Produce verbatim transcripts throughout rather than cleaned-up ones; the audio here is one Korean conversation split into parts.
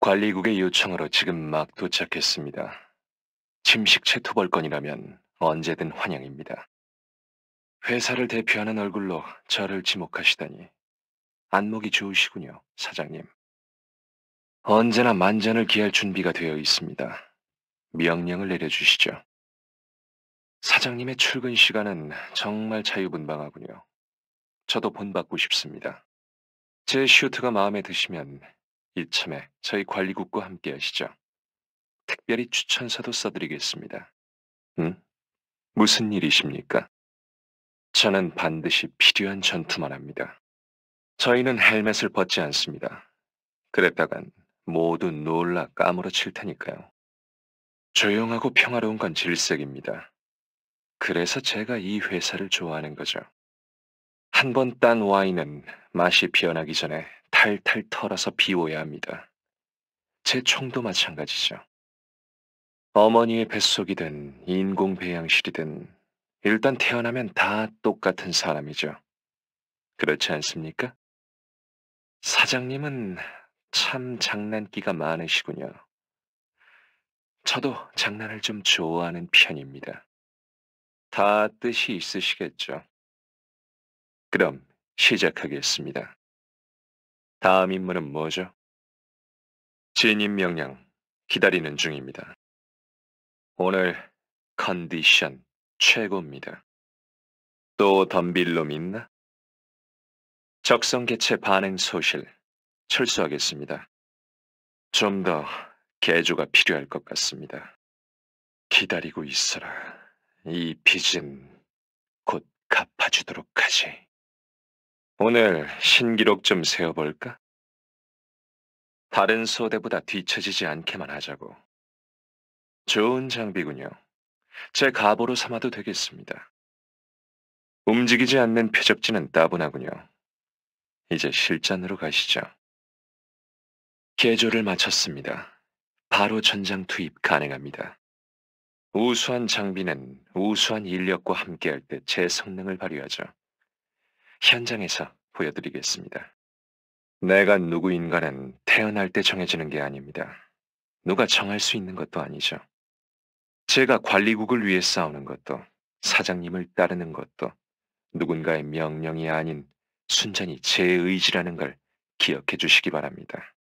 관리국의 요청으로 지금 막 도착했습니다. 침식체 토벌건이라면 언제든 환영입니다. 회사를 대표하는 얼굴로 저를 지목하시다니 안목이 좋으시군요, 사장님. 언제나 만전을 기할 준비가 되어 있습니다. 명령을 내려주시죠. 사장님의 출근 시간은 정말 자유분방하군요. 저도 본받고 싶습니다. 제 슈트가 마음에 드시면 이참에 저희 관리국과 함께 하시죠. 특별히 추천서도 써드리겠습니다. 응? 무슨 일이십니까? 저는 반드시 필요한 전투만 합니다. 저희는 헬멧을 벗지 않습니다. 그랬다간 모두 놀라 까무러칠 테니까요. 조용하고 평화로운 건 질색입니다. 그래서 제가 이 회사를 좋아하는 거죠. 한 번 딴 와인은 맛이 피어나기 전에 탈탈 털어서 비워야 합니다. 제 총도 마찬가지죠. 어머니의 뱃속이든 인공 배양실이든 일단 태어나면 다 똑같은 사람이죠. 그렇지 않습니까? 사장님은 참 장난기가 많으시군요. 저도 장난을 좀 좋아하는 편입니다. 다 뜻이 있으시겠죠. 그럼 시작하겠습니다. 다음 임무는 뭐죠? 진입 명령 기다리는 중입니다. 오늘 컨디션 최고입니다. 또 덤빌 놈 있나? 적성 개체 반응 소실 철수하겠습니다. 좀 더 개조가 필요할 것 같습니다. 기다리고 있어라. 이 빚은 곧 갚아주도록 하지. 오늘 신기록 좀 세워볼까? 다른 소대보다 뒤처지지 않게만 하자고. 좋은 장비군요. 제 갑오로 삼아도 되겠습니다. 움직이지 않는 표적지는 따분하군요. 이제 실전으로 가시죠. 개조를 마쳤습니다. 바로 전장 투입 가능합니다. 우수한 장비는 우수한 인력과 함께할 때 제 성능을 발휘하죠. 현장에서 보여드리겠습니다. 내가 누구인가는 태어날 때 정해지는 게 아닙니다. 누가 정할 수 있는 것도 아니죠. 제가 관리국을 위해 싸우는 것도, 사장님을 따르는 것도 누군가의 명령이 아닌 순전히 제 의지라는 걸 기억해 주시기 바랍니다.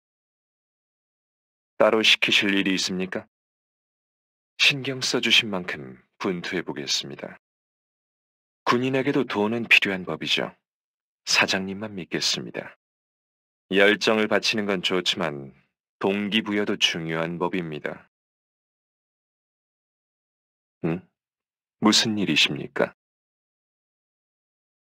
따로 시키실 일이 있습니까? 신경 써주신 만큼 분투해 보겠습니다. 군인에게도 돈은 필요한 법이죠. 사장님만 믿겠습니다. 열정을 바치는 건 좋지만 동기부여도 중요한 법입니다. 응? 무슨 일이십니까?